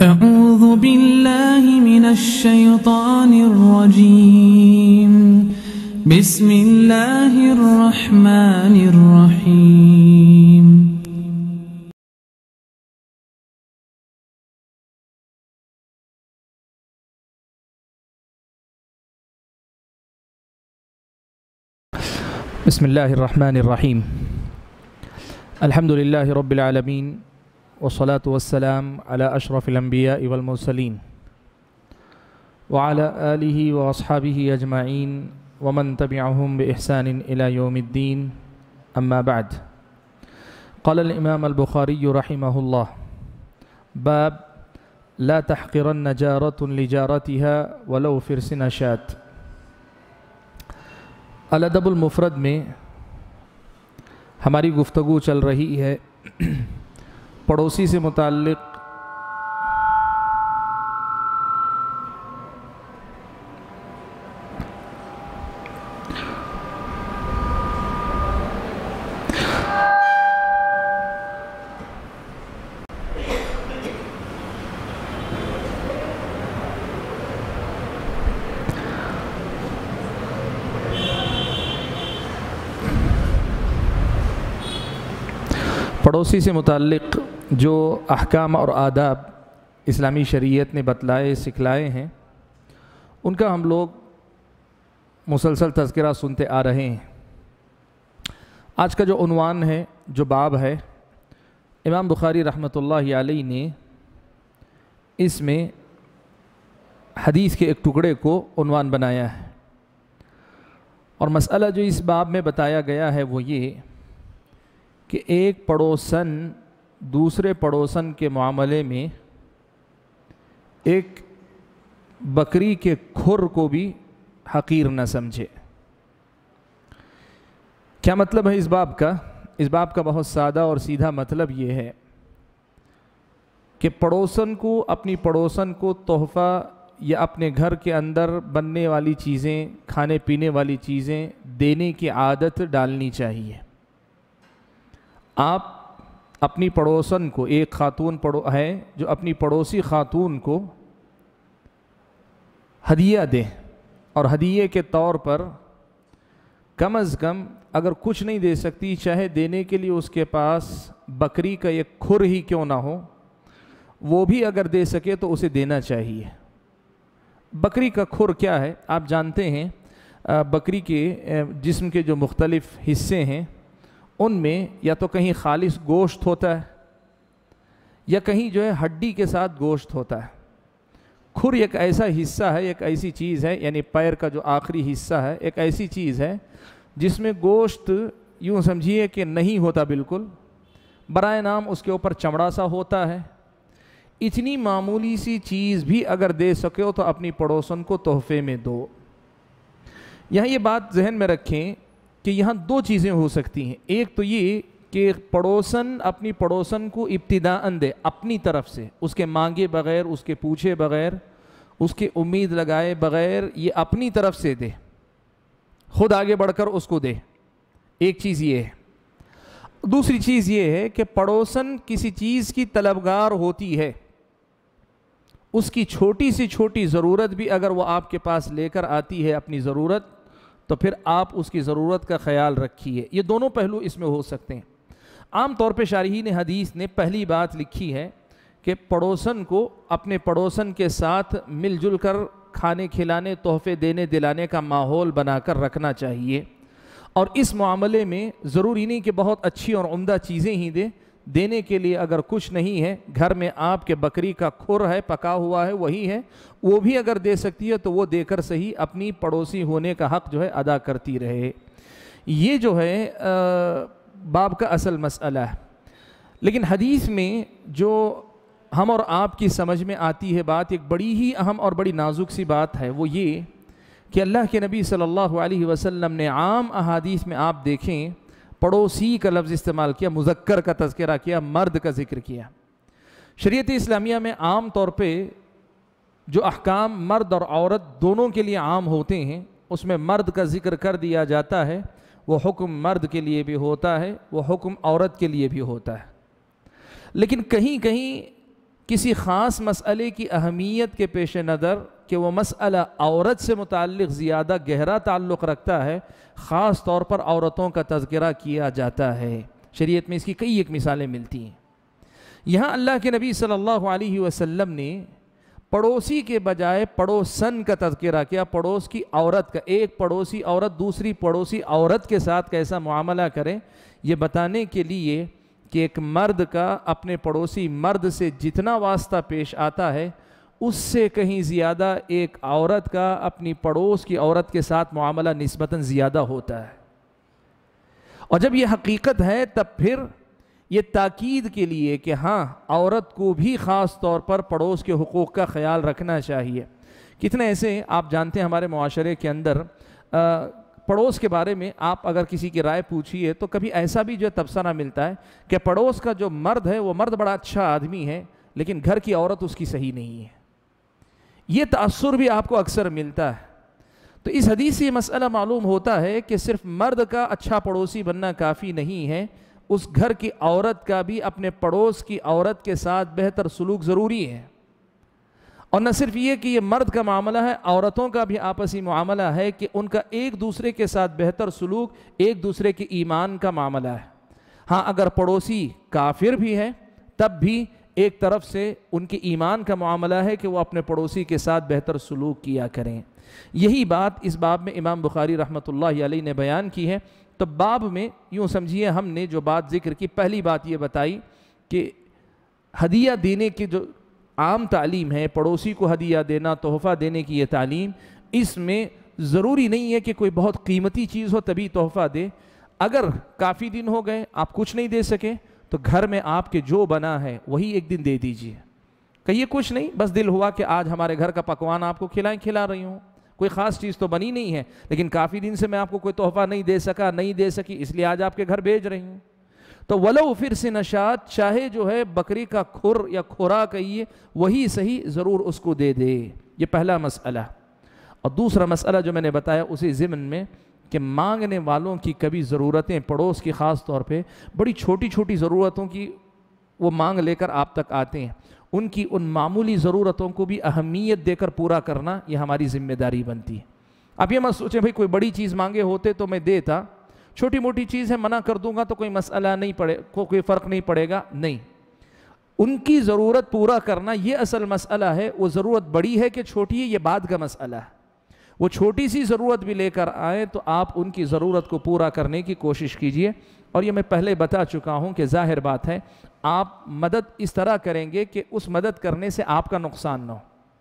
أعوذ بالله من الشيطان الرجيم بسم الله الرحمن الرحيم بسم الله الرحمن الرحيم الحمد لله رب العالمين والصلاة والسلام على أشرف الأنبياء والمرسلين وعلى آله وأصحابه أجمعين ومن تبعهم بإحسان إلى يوم الدين أما بعد قال الإمام البخاري رحمه الله باب لا تحقرن جارة لجارتها ولو فرس نشات الادب المفرد میں ہماری گفتگو چل رہی ہے پڑوسی سے متعلق پڑوسی سے متعلق جو احکام اور آداب اسلامی شریعت نے بتلائے سکھلائے ہیں ان کا ہم لوگ مسلسل تذکرہ سنتے آ رہے ہیں۔ آج کا جو عنوان ہے، جو باب ہے، امام بخاری رحمۃ اللہ علیہ نے اس میں حدیث کے ایک ٹکڑے کو عنوان بنایا ہے، اور مسئلہ جو اس باب میں بتایا گیا ہے وہ یہ کہ ایک پڑوسن دوسرے پڑوسن کے معاملے میں ایک بکری کے کھر کو بھی حقیر نہ سمجھے۔ کیا مطلب ہے اس باب کا؟ اس باب کا بہت سادہ اور سیدھا مطلب یہ ہے کہ پڑوسن کو اپنی پڑوسن کو تحفہ یا اپنے گھر کے اندر بننے والی چیزیں، کھانے پینے والی چیزیں دینے کی عادت ڈالنی چاہیے۔ آپ اپنی پڑوسن کو، ایک خاتون ہے جو اپنی پڑوسی خاتون کو ہدیہ دیں، اور ہدیے کے طور پر کم از کم اگر کچھ نہیں دے سکتی، چاہے دینے کے لیے اس کے پاس بکری کا ایک کھر ہی کیوں نہ ہو، وہ بھی اگر دے سکے تو اسے دینا چاہیے۔ بکری کا کھر کیا ہے؟ آپ جانتے ہیں بکری کے جسم کے جو مختلف حصے ہیں ان میں یا تو کہیں خالص گوشت ہوتا ہے یا کہیں جو ہے ہڈی کے ساتھ گوشت ہوتا ہے۔ کھر ایک ایسا حصہ ہے، ایک ایسی چیز ہے، یعنی پیر کا جو آخری حصہ ہے، ایک ایسی چیز ہے جس میں گوشت یوں سمجھیے کہ نہیں ہوتا بالکل، برائے نام اس کے اوپر چمڑا سا ہوتا ہے۔ اتنی معمولی سی چیز بھی اگر دے سکے تو اپنی پڑوسن کو تحفے میں دو۔ یہاں یہ بات ذہن میں رکھیں کہ یہاں دو چیزیں ہو سکتی ہیں۔ ایک تو یہ کہ پڑوسن اپنی پڑوسن کو ابتداءً دے، اپنی طرف سے، اس کے مانگے بغیر، اس کے پوچھے بغیر، اس کی امید لگائے بغیر، یہ اپنی طرف سے دے، خود آگے بڑھ کر اس کو دے۔ ایک چیز یہ ہے۔ دوسری چیز یہ ہے کہ پڑوسن کسی چیز کی طلبگار ہوتی ہے، اس کی چھوٹی سی چھوٹی ضرورت بھی اگر وہ آپ کے پاس لے کر آتی ہے، اپنی ضرورت، تو پھر آپ اس کی ضرورت کا خیال رکھیے۔ یہ دونوں پہلو اس میں ہو سکتے ہیں۔ عام طور پہ شارحین حدیث نے پہلی بات لکھی ہے کہ پڑوسن کو اپنے پڑوسن کے ساتھ مل جل کر کھانے کھلانے، تحفے دینے دلانے کا ماحول بنا کر رکھنا چاہیے، اور اس معاملے میں ضروری نہیں کہ بہت اچھی اور عمدہ چیزیں ہی دے، دینے کے لیے اگر کچھ نہیں ہے، گھر میں آپ کے بکری کا کھر ہے، پکا ہوا ہے، وہی ہے، وہ بھی اگر دے سکتی ہے تو وہ دے کر صحیح اپنی پڑوسی ہونے کا حق جو ہے ادا کرتی رہے۔ یہ جو ہے باب کا اصل مسئلہ ہے۔ لیکن حدیث میں جو ہم اور آپ کی سمجھ میں آتی ہے بات، ایک بڑی ہی اہم اور بڑی نازک سی بات ہے، وہ یہ کہ اللہ کے نبی صلی اللہ علیہ وسلم نے عام احادیث میں آپ دیکھیں پڑوسی کا لفظ استعمال کیا، مذکر کا تذکرہ کیا، مرد کا ذکر کیا۔ شریعت اسلامیہ میں عام طور پہ جو احکام مرد اور عورت دونوں کے لیے عام ہوتے ہیں، اس میں مرد کا ذکر کر دیا جاتا ہے، وہ حکم مرد کے لیے بھی ہوتا ہے، وہ حکم عورت کے لیے بھی ہوتا ہے۔ لیکن کہیں کہیں کسی خاص مسئلے کی اہمیت کے پیش نظر کہ وہ مسئلہ عورت سے متعلق زیادہ گہرا تعلق رکھتا ہے، خاص طور پر عورتوں کا تذکرہ کیا جاتا ہے۔ شریعت میں اس کی کئی ایک مثالیں ملتی ہیں۔ یہاں اللہ کے نبی صلی اللہ علیہ وسلم نے پڑوسی کے بجائے پڑوسن کا تذکرہ کیا، پڑوس کی عورت کا۔ ایک پڑوسی عورت دوسری پڑوسی عورت کے ساتھ کیسا معاملہ کرے، یہ بتانے کے لیے کہ ایک مرد کا اپنے پڑوسی مرد سے جتنا واسطہ پیش آتا ہے، اس سے کہیں زیادہ ایک عورت کا اپنی پڑوس کی عورت کے ساتھ معاملہ نسبتاً زیادہ ہوتا ہے۔ اور جب یہ حقیقت ہے تب پھر یہ تاکید کے لیے کہ ہاں عورت کو بھی خاص طور پر پڑوس کے حقوق کا خیال رکھنا چاہیے۔ کتنے ایسے آپ جانتے ہیں ہمارے معاشرے کے اندر پڑوس کے بارے میں آپ اگر کسی کی رائے پوچھیے تو کبھی ایسا بھی جو تبصرہ ملتا ہے کہ پڑوس کا جو مرد ہے وہ مرد بڑا اچھا آدمی ہے لیکن گھر کی عورت اس کی صحیح نہیں ہے۔ یہ تأثر بھی آپ کو اکثر ملتا ہے۔ تو اس حدیث سے یہ مسئلہ معلوم ہوتا ہے کہ صرف مرد کا اچھا پڑوسی بننا کافی نہیں ہے، اس گھر کی عورت کا بھی اپنے پڑوس کی عورت کے ساتھ بہتر سلوک ضروری ہے۔ اور نہ صرف یہ کہ یہ مرد کا معاملہ ہے، عورتوں کا بھی آپسی معاملہ ہے کہ ان کا ایک دوسرے کے ساتھ بہتر سلوک ایک دوسرے کے ایمان کا معاملہ ہے۔ ہاں اگر پڑوسی کافر بھی ہے تب بھی ایک طرف سے ان کے ایمان کا معاملہ ہے کہ وہ اپنے پڑوسی کے ساتھ بہتر سلوک کیا کریں۔ یہی بات اس باب میں امام بخاری رحمۃ اللہ علیہ نے بیان کی ہے۔ تو باب میں یوں سمجھیے ہم نے جو بات ذکر کی، پہلی بات یہ بتائی کہ ہدیہ دینے کی جو عام تعلیم ہے، پڑوسی کو ہدیہ دینا، تحفہ دینے کی یہ تعلیم، اس میں ضروری نہیں ہے کہ کوئی بہت قیمتی چیز ہو تبھی تحفہ دے۔ اگر کافی دن ہو گئے آپ کچھ نہیں دے سکے تو گھر میں آپ کے جو بنا ہے وہی ایک دن دے دیجئے۔ کہیے کچھ نہیں، بس دل ہوا کہ آج ہمارے گھر کا پکوان آپ کو کھلا رہی ہوں، کوئی خاص چیز تو بنی نہیں ہے لیکن کافی دن سے میں آپ کو کوئی تحفہ نہیں دے سکا، نہیں دے سکی، اس لیے آج آپ کے گھر بھیج رہی ہوں۔ تو ولو پھر سے نشات، چاہے جو ہے بکری کا کھر یا کھورا کہیے وہی صحیح، ضرور اس کو دے دے۔ یہ پہلا مسئلہ۔ اور دوسرا مسئلہ جو میں نے بتایا اسی ضمن میں کہ مانگنے والوں کی کبھی ضرورتیں، پڑوس کی خاص طور پہ بڑی چھوٹی چھوٹی ضرورتوں کی وہ مانگ لے کر آپ تک آتے ہیں، ان کی ان معمولی ضرورتوں کو بھی اہمیت دے کر پورا کرنا یہ ہماری ذمہ داری بنتی ہے۔ آپ یہ مت سوچیں بھائی کوئی بڑی چیز مانگے ہوتے تو میں دیتا، چھوٹی موٹی چیز ہے منع کر دوں گا تو کوئی مسئلہ نہیں پڑے، کوئی فرق نہیں پڑے گا، نہیں، ان کی ضرورت پورا کرنا یہ اصل مسئلہ ہے۔ وہ ضرورت بڑی ہے کہ چھوٹی ہے یہ بعد کا مسئلہ ہے۔ وہ چھوٹی سی ضرورت بھی لے کر آئیں تو آپ ان کی ضرورت کو پورا کرنے کی کوشش کیجئے۔ اور یہ میں پہلے بتا چکا ہوں کہ ظاہر بات ہے آپ مدد اس طرح کریں گے کہ اس مدد کرنے سے آپ کا نقصان نہ ہو۔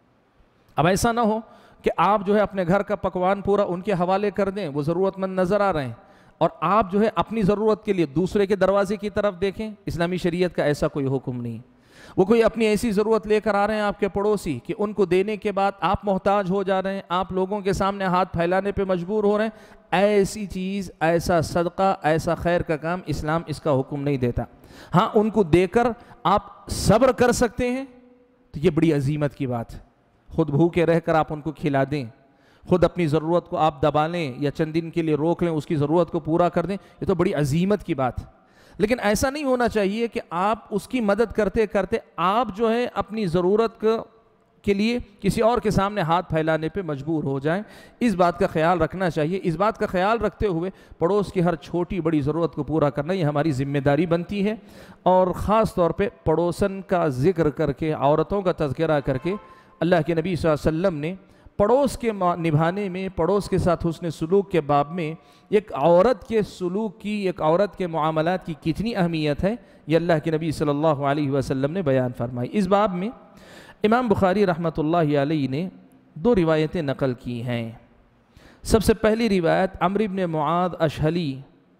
اب ایسا نہ ہو کہ آپ جو ہے اپنے گھر کا پکوان پورا ان کے حوالے کر دیں، وہ ضرورت مند نظر آ رہے ہیں اور آپ جو ہے اپنی ضرورت کے لیے دوسرے کے دروازے کی طرف دیکھیں۔ اسلامی شریعت کا ایسا کوئی حکم نہیں۔ وہ کوئی اپنی ایسی ضرورت لے کر آ رہے ہیں آپ کے پڑوسی کہ ان کو دینے کے بعد آپ محتاج ہو جا رہے ہیں، آپ لوگوں کے سامنے ہاتھ پھیلانے پہ مجبور ہو رہے ہیں، ایسی چیز، ایسا صدقہ، ایسا خیر کا کام اسلام اس کا حکم نہیں دیتا۔ ہاں ان کو دے کر آپ صبر کر سکتے ہیں تو یہ بڑی عظیمت کی بات ہے۔ خود بھوکے رہ کر آپ ان کو کھلا دیں، خود اپنی ضرورت کو آپ دبا لیں یا چند دن کے لیے روک لیں، اس کی ضرورت کو پورا کر دیں، یہ تو بڑی عظیمت کی بات ہے۔ لیکن ایسا نہیں ہونا چاہیے کہ آپ اس کی مدد کرتے کرتے آپ جو ہے اپنی ضرورت کے لیے کسی اور کے سامنے ہاتھ پھیلانے پہ مجبور ہو جائیں۔ اس بات کا خیال رکھنا چاہیے۔ اس بات کا خیال رکھتے ہوئے پڑوس کی ہر چھوٹی بڑی ضرورت کو پورا کرنا یہ ہماری ذمہ داری بنتی ہے۔ اور خاص طور پہ پڑوسن کا ذکر کر کے، عورتوں کا تذکرہ کر کے اللہ کے نبی صلی اللہ علیہ وسلم نے پڑوس کے نبھانے میں، پڑوس کے ساتھ حسن سلوک کے باب میں ایک عورت کے سلوک کی، ایک عورت کے معاملات کی کتنی اہمیت ہے یہ اللہ کے نبی صلی اللہ علیہ وسلم نے بیان فرمائی۔ اس باب میں امام بخاری رحمۃ اللہ علیہ نے دو روایتیں نقل کی ہیں۔ سب سے پہلی روایت عمرو بن معاذ اشہلی،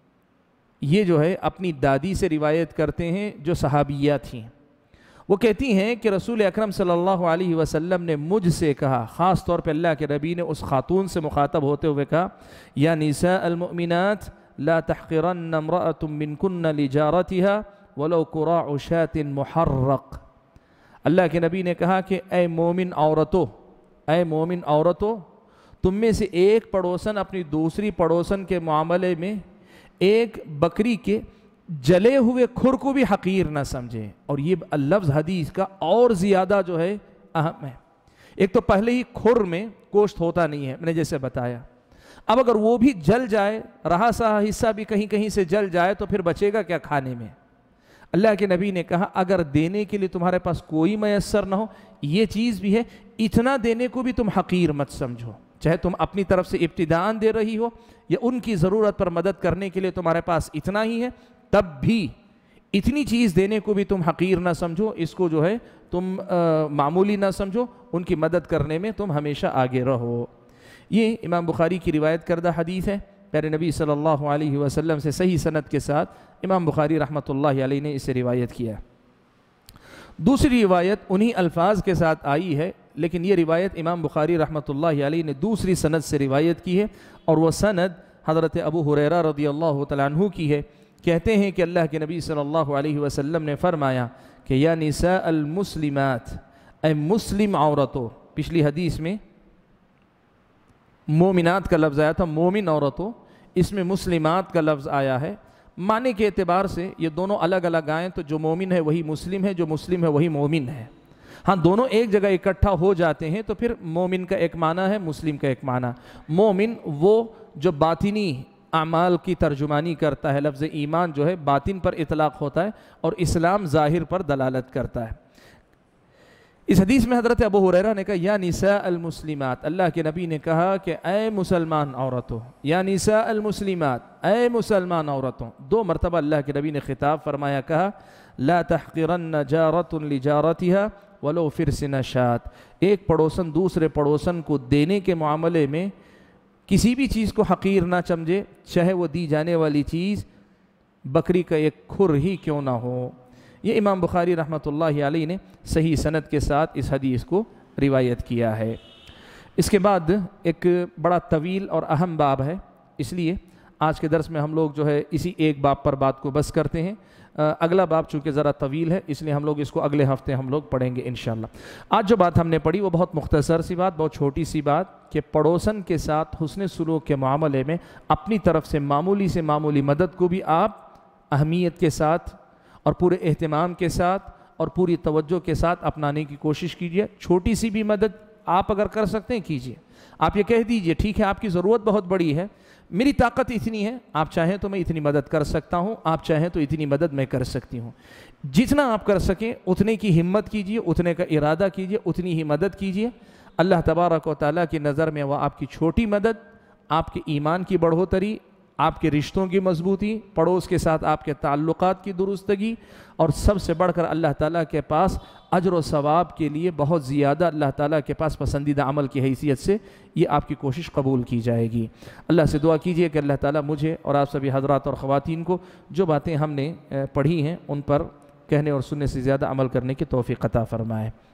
یہ جو ہے اپنی دادی سے روایت کرتے ہیں جو صحابیہ تھیں۔ وہ کہتی ہیں کہ رسول اکرم صلی اللہ علیہ وسلم نے مجھ سے کہا، خاص طور پہ اللہ کے نبی نے اس خاتون سے مخاطب ہوتے ہوئے کہا، یا نساء المؤمنات لا تحقرن امرأة منکن لجارتها ولو قراع شاة محرق۔ اللہ کے نبی نے کہا کہ اے مومن عورتوں، تم میں سے ایک پڑوسن اپنی دوسری پڑوسن کے معاملے میں ایک بکری کے जले हुए खुर को भी हकीर ना समझे। और ये लफ्ज़ हदीस का और ज़्यादा जो है अहम है। एक तो पहले ही खुर में गोश्त होता नहीं है, मैंने जैसे बताया, अब अगर वो भी जल जाए, रहा सा हिस्सा भी कहीं कहीं से जल जाए, तो फिर बचेगा क्या खाने में। अल्लाह के नबी ने कहा अगर देने के लिए तुम्हारे पास कोई मैसर ना हो, ये चीज़ भी है, इतना देने को भी तुम हकीर मत समझो। चाहे तुम अपनी तरफ से इब्तिदान दे रही हो या उनकी ज़रूरत पर मदद करने के लिए तुम्हारे पास इतना ही है, तब भी इतनी चीज़ देने को भी तुम हकीर ना समझो, इसको जो है तुम मामूली ना समझो, उनकी मदद करने में तुम हमेशा आगे रहो। ये इमाम बुखारी की रिवायत करदा हदीस है। प्यारे नबी सल्लल्लाहु अलैहि वसल्लम से सही सनद के साथ इमाम बुखारी रहमतुल्लाहि अलैहि ने इसे रिवायत किया। दूसरी रिवायत उन्हीं अल्फाज के साथ आई है, लेकिन ये रिवायत इमाम बुखारी रहमतुल्लाहि अलैहि ने दूसरी सनद से रिवायत की है, और वह सनद हज़रत अबू हुरैरा रज़ियल्लाहु तआला अन्हु की है। कहते हैं कि अल्लाह के नबी सल्लल्लाहु अलैहि वसल्लम ने फरमाया कि या निसा अल मुस्लिमात, ए मुस्लिम औरतों, पिछली हदीस में मोमिनात का लफ्ज़ आया था, मोमिन औरतों, इसमें मुस्लिमात का लफ्ज़ आया है। माने के एतबार से ये दोनों अलग अलग आएँ तो जो मोमिन है वही मुस्लिम है, जो मुस्लिम है वही मोमिन है। हाँ, दोनों एक जगह इकट्ठा हो जाते हैं तो फिर मोमिन का एक माना है, मुस्लिम का एक माना। मोमिन वो जो बातिनी अमाल की तर्जुमानी करता है, लफ्ज़ ईमान जो है बातिन पर इतलाक़ होता है और इस्लाम ज़ाहिर पर दलालत करता है। इस हदीस में हज़रत अबू हुरैरा ने कहा या निसा अल मुस्लिमात, अल्लाह के नबी ने कहा कि ए मुसलमान औरतों, या निसा अल मुस्लिमात, ए मुसलमान औरतों। दो मरतबा अल्लाह के नबी ने खिताब फरमाया, कहा ला तहक़िरन्न जारतुन लिजारतिहा वलो फिरसिन शात। एक पड़ोसन दूसरे पड़ोसन को देने के मामले में किसी भी चीज़ को हकीर ना समझे, चाहे वो दी जाने वाली चीज़ बकरी का एक खुर ही क्यों ना हो। ये इमाम बुखारी रहमतुल्लाहि अलैहि ने सही सनद के साथ इस हदीस को रिवायत किया है। इसके बाद एक बड़ा तवील और अहम बाब है, इसलिए आज के दर्स में हम लोग जो है इसी एक बाब पर बात को बस करते हैं। अगला बाब चूँकि ज़रा तवील है, इसलिए हम लोग इसको अगले हफ्ते हम लोग पढ़ेंगे इंशाअल्लाह। आज जो बात हमने पढ़ी वो बहुत मुख्तसर सी बात, बहुत छोटी सी बात, कि पड़ोसन के साथ हुस्न सुलूक के मामले में अपनी तरफ से मामूली मदद को भी आप अहमियत के साथ और पूरे एहतिमाम के साथ और पूरी तवज्जो के साथ अपनाने की कोशिश कीजिए। छोटी सी भी मदद आप अगर कर सकते हैं कीजिए। आप ये कह दीजिए ठीक है आपकी ज़रूरत बहुत बड़ी है, मेरी ताकत इतनी है, आप चाहें तो मैं इतनी मदद कर सकता हूँ, आप चाहें तो इतनी मदद मैं कर सकती हूँ। जितना आप कर सकें उतने की हिम्मत कीजिए, उतने का इरादा कीजिए, उतनी ही मदद कीजिए। अल्लाह तबारक व तआला की नज़र में वह आपकी छोटी मदद आपके ईमान की बढ़ोतरी, आपके रिश्तों की मजबूती, पड़ोस के साथ आपके ताल्लुकात की दुरुस्तगी और सबसे बढ़कर अल्लाह ताला के पास अजर व सवाब के लिए बहुत ज़्यादा अल्लाह ताला के पास पसंदीदा अमल की हैसियत से ये आपकी कोशिश कबूल की जाएगी। अल्लाह से दुआ कीजिए कि अल्लाह ताला मुझे और आप सभी हज़रात और ख़वातीन को जो बातें हमने पढ़ी हैं उन पर कहने और सुनने से ज़्यादा अमल करने की तौफ़ीक़ अता फ़रमाए।